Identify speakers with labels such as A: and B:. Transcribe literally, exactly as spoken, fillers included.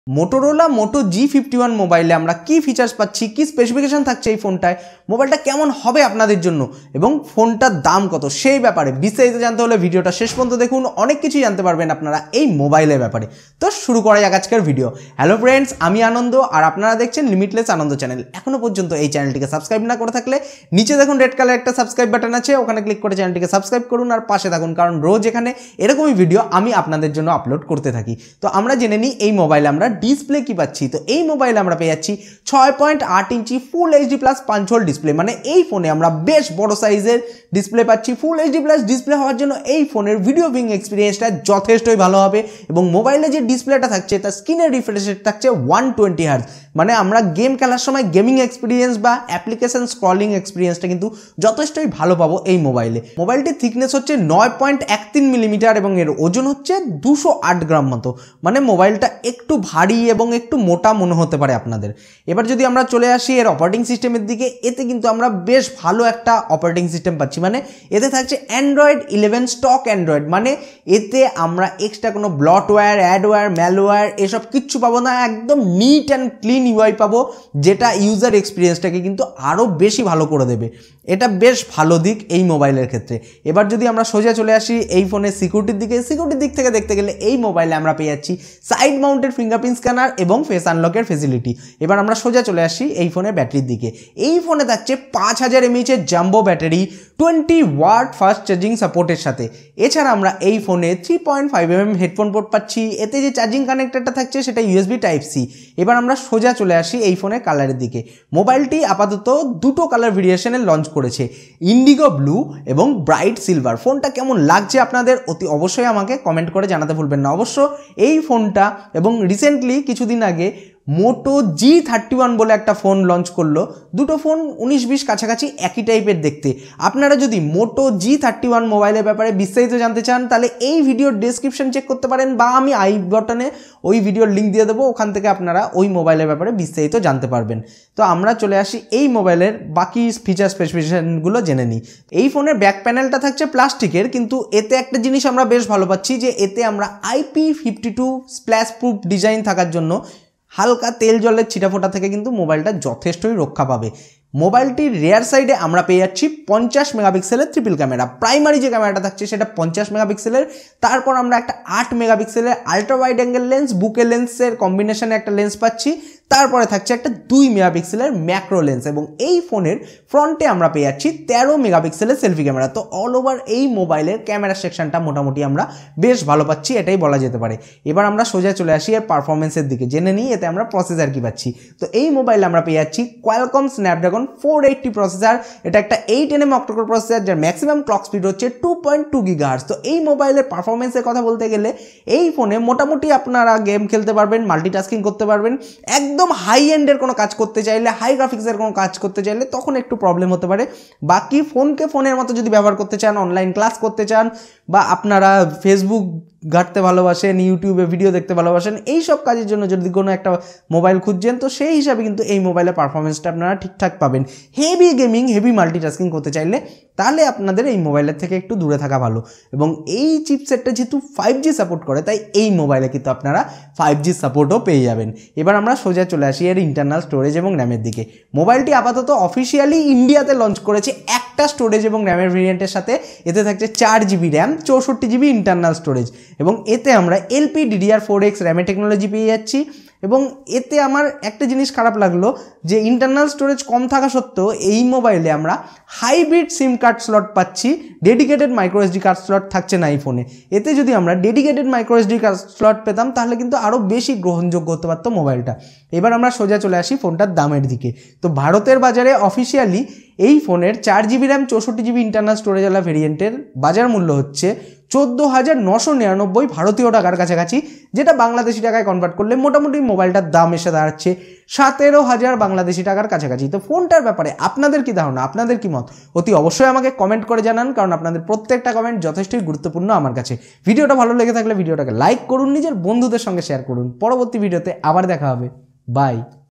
A: Motorola Moto G fifty one মোবাইলে আমরা কি ফিচার্স পাচ্ছি, কি স্পেসিফিকেশন থাকছে এই ফোনটায়, মোবাইলটা কেমন হবে আপনাদের জন্য এবং ফোনটার দাম কত সেই ব্যাপারে বিস্তারিত জানতে হলে ভিডিওটা শেষ পর্যন্ত দেখুন। অনেক কিছুই জানতে পারবেন আপনারা এই মোবাইলের ব্যাপারে। তো শুরু করা যাক আজকের ভিডিও। হ্যালো ফ্রেন্ডস, আমি আনন্দ আর আপনারা দেখছেন লিমিটলেস আনন্দ চ্যানেল। এখনও পর্যন্ত এই চ্যানেলটিকে সাবস্ক্রাইব না করে থাকলে নিচে দেখুন রেড কালার একটা সাবস্ক্রাইব বাটন আছে, ওখানে ক্লিক করে চ্যানেলটিকে সাবস্ক্রাইব করুন আর পাশে থাকুন, কারণ রোজ এখানে এরকমই ভিডিও আমি আপনাদের জন্য আপলোড করতে থাকি। তো আমরা জেনে নিই এই মোবাইলে আমরা ডিসপ্লে কি পাচ্ছি। তো এই মোবাইলে আমরা পেয়ে যাচ্ছি ছয় পয়েন্ট আট ইঞ্চি ফুল এইচডি প্লাস পাঁচ হোল ডিসপ্লে, মানে এই ফোনে আমরা বেশ বড় সাইজের ডিসপ্লে পাচ্ছি। ফুল এইচডি প্লাস ডিসপ্লে হওয়ার জন্য এই ফোনের ভিডিও ভিউইং এক্সপিরিয়েন্সটা যথেষ্টই ভালো হবে এবং মোবাইলে যে ডিসপ্লেটা থাকছে তার স্ক্রিনের রিফ্রেশ রেট থাকছে ওয়ান টোয়েন্টি হার্জ, মানে আমরা গেম খেলার সময় গেমিং এক্সপিরিয়েন্স বা অ্যাপ্লিকেশন স্ক্রলিং এক্সপিরিয়েন্সটা কিন্তু যথেষ্টই ভালো পাবো এই মোবাইলে। মোবাইলটির থিকনেস হচ্ছে নয় পয়েন্ট এক তিন মিলিমিটার এবং এর ওজন হচ্ছে দুশো আট গ্রাম মতো, মানে মোবাইলটা একটু ভারী এবং একটু মোটা মনে হতে পারে আপনাদের। এবার যদি আমরা চলে আসি এর অপারেটিং সিস্টেমের দিকে, এতে কিন্তু আমরা বেশ ভালো একটা অপারেটিং সিস্টেম পাচ্ছি। মানে এতে থাকছে অ্যান্ড্রয়েড ইলেভেন স্টক অ্যান্ড্রয়েড, মানে এতে আমরা এক্সট্রা কোনো ব্লটওয়্যার, অ্যাডওয়্যার, ম্যালওয়্যার এসব কিচ্ছু পাবো না। একদম নিট অ্যান্ড ক্লিন ইউআই পাবো, যেটা ইউজার এক্সপিরিয়েন্সটাকে কিন্তু আরও বেশি ভালো করে দেবে। এটা বেশ ভালো দিক এই মোবাইলের ক্ষেত্রে। এবার যদি আমরা সোজা চলে আসি এই ফোনের সিকিউরিটির দিকে, সিকিউরিটির দিক থেকে দেখতে গেলে এই মোবাইলে আমরা পেয়ে যাচ্ছি সাইড মাউন্টেড ফিঙ্গারপ্রিন্ট স্ক্যানার এবং ফেস আনলকের ফেসিলিটি। এবার আমরা সোজা চলে আসি এই ফোনের ব্যাটারির দিকে। এই ফোনে থাকছে পাঁচ হাজার এমএইচের jumbo battery, twenty watt fast charging সাপোর্টের সাথে। এছাড়া আমরা এই ফোনে three point five M M headphone port পাচ্ছি। এতে যে চার্জিং কানেক্টরটা থাকছে সেটা ইউএসবি টাইপ সি। এবার আমরা সোজা চলে আসি এই ফোনের কালারের দিকে। মোবাইলটি আপাতত দুটো কালার ভেরিয়েশনে লঞ্চ করেছে, ইন্ডিগো ব্লু এবং ব্রাইট সিলভার। ফোনটা কেমন লাগছে আপনাদের অতি অবশ্যই আমাকে কমেন্ট করে জানাতে ভুলবেন না। অবশ্য এই ফোনটা এবং রিসেন্টলি কিছুদিন আগে মোটো জি থার্টি ওয়ান বলে একটা ফোন লঞ্চ করলো। দুটো ফোন উনিশ বিশ কাছাকাছি একই টাইপের দেখতে। আপনারা যদি মোটো জি থার্টি ওয়ান মোবাইলের ব্যাপারে বিস্তারিত জানতে চান তাহলে এই ভিডিওর ডেসক্রিপশন চেক করতে পারেন, বা আমি আই বটনে ওই ভিডিওর লিঙ্ক দিয়ে দেবো, ওখান থেকে আপনারা ওই মোবাইলের ব্যাপারে বিস্তারিত জানতে পারবেন। তো আমরা চলে আসি এই মোবাইলের বাকি ফিচার স্পেসিফিকেশনগুলো জেনে নিই। এই ফোনের ব্যাক প্যানেলটা থাকছে প্লাস্টিকের, কিন্তু এতে একটা জিনিস আমরা বেশ ভালো পাচ্ছি যে এতে আমরা IP fifty two splash proof design থাকার জন্য হালকা তেল জলের ছিটাফোটা থেকে কিন্তু মোবাইলটা যথেষ্টই রক্ষা পাবে। মোবাইলটির রেয়ার সাইডে আমরা পেয়ে যাচ্ছি পঞ্চাশ মেগাপিক্সেলের ট্রিপল ক্যামেরা। প্রাইমারি যে ক্যামেরাটা থাকছে সেটা পঞ্চাশ মেগাপিক্সেলের, তারপর আমরা একটা আট মেগাপিক্সেলের আলট্রা ওয়াইড অ্যাঙ্গেল লেন্স, বুকে লেন্সের কম্বিনেশনে একটা লেন্স পাচ্ছি। তারপরে থাকছে একটা দুই মেগাপিক্সেলের ম্যাক্রো লেন্স এবং এই ফোনের ফ্রন্টে আমরা পেয়ে যাচ্ছি তেরো মেগাপিক্সেলের সেলফি ক্যামেরা। তো অল ওভার এই মোবাইলের ক্যামেরা সেকশনটা মোটামুটি আমরা বেশ ভালো পাচ্ছি, এটাই বলা যেতে পারে। এবার আমরা সোজা চলে আসি এর পারফরমেন্সের দিকে, জেনে নিই এতে আমরা প্রসেসর কি পাচ্ছি। তো এই মোবাইলে আমরা পেয়ে যাচ্ছি Qualcomm Snapdragon four eighty processor. এটা একটা eight N M octacore processor, যার ম্যাক্সিমাম ক্লক স্পিড হচ্ছে টু পয়েন্ট টু গিগাহার্টজ। তো এই মোবাইলের পারফরমেন্সের কথা বলতে গেলে এই ফোনে মোটামুটি আপনারা গেম খেলতে পারবেন, মাল্টিটাস্কিং করতে পারবেন। একদম হাই এন্ডের কোনো কাজ করতে চাইলে, হাই গ্রাফিক্সের কোনো কাজ করতে চাইলে তখন একটু প্রবলেম হতে পারে। বাকি ফোনকে ফোনের মতো যদি ব্যবহার করতে চান, অনলাইন ক্লাস করতে চান, বা আপনারা ফেসবুক ঘাঁটতে ভালোবাসেন, ইউটিউবে ভিডিও দেখতে ভালোবাসেন, এই সব কাজের জন্য যদি কোনো একটা মোবাইল খুঁজছেন তো সেই হিসাবে কিন্তু এই মোবাইলের পারফরমেন্সটা আপনারা ঠিকঠাক পাবেন। হেভি গেমিং, হেভি মাল্টিটাস্কিং করতে চাইলে তাহলে আপনাদের এই মোবাইলের থেকে একটু দূরে থাকা ভালো। এবং এই চিপসেটটা যেহেতু ফাইভ জি সাপোর্ট করে, তাই এই মোবাইলে কিন্তু আপনারা ফাইভ জি সাপোর্টও পেয়ে যাবেন। এবার আমরা সোজা চলে আসি এর ইন্টারনাল স্টোরেজ এবং র্যামের দিকে। মোবাইলটি আপাতত অফিসিয়ালি ইন্ডিয়াতে লঞ্চ করেছে একটা স্টোরেজ এবং র্যামের ভেরিয়েন্টের সাথে। এতে থাকছে চার জিবি র্যাম, চৌষট্টি জিবি ইন্টারনাল স্টোরেজ এবং এতে আমরা এলপি ডিডিআর ফোর এক্স র্যামের টেকনোলজি পেয়ে যাচ্ছি। এবং এতে আমার একটা জিনিস খারাপ লাগলো যে ইন্টারনাল স্টোরেজ কম থাকা সত্ত্বেও এই মোবাইলে আমরা হাইব্রিড সিম কার্ড স্লট পাচ্ছি, dedicated micro SD card slot থাকছে না এই ফোনে। এতে যদি আমরা dedicated micro SD card slot পেতাম তাহলে কিন্তু আরও বেশি গ্রহণযোগ্য হতে পারতো মোবাইলটা। এবার আমরা সোজা চলে আসি ফোনটার দামের দিকে। তো ভারতের বাজারে অফিসিয়ালি এই ফোনের চার জিবি র্যাম, চৌষট্টি জিবি ইন্টারনাল স্টোরেজওয়ালা ভেরিয়েন্টের বাজার মূল্য হচ্ছে চোদ্দো হাজার নশো নিরানব্বই ভারতীয় টাকার কাছাকাছি, যেটা বাংলাদেশি টাকায় কনভার্ট করলে মোটামুটি মোবাইলটার দাম এসে দাঁড়াচ্ছে সতেরো হাজার বাংলাদেশি টাকার কাছাকাছি। তো ফোনটার ব্যাপারে আপনাদের কি ধারণা, আপনাদের কি মত অতি অবশ্যই আমাকে কমেন্ট করে জানান, কারণ আপনাদের প্রত্যেকটা কমেন্ট যথেষ্টই গুরুত্বপূর্ণ আমার কাছে। ভিডিওটা ভালো লেগে থাকলে ভিডিওটাকে লাইক করুন, নিজের বন্ধুদের সঙ্গে শেয়ার করুন। পরবর্তী ভিডিওতে আবার দেখা হবে, বাই।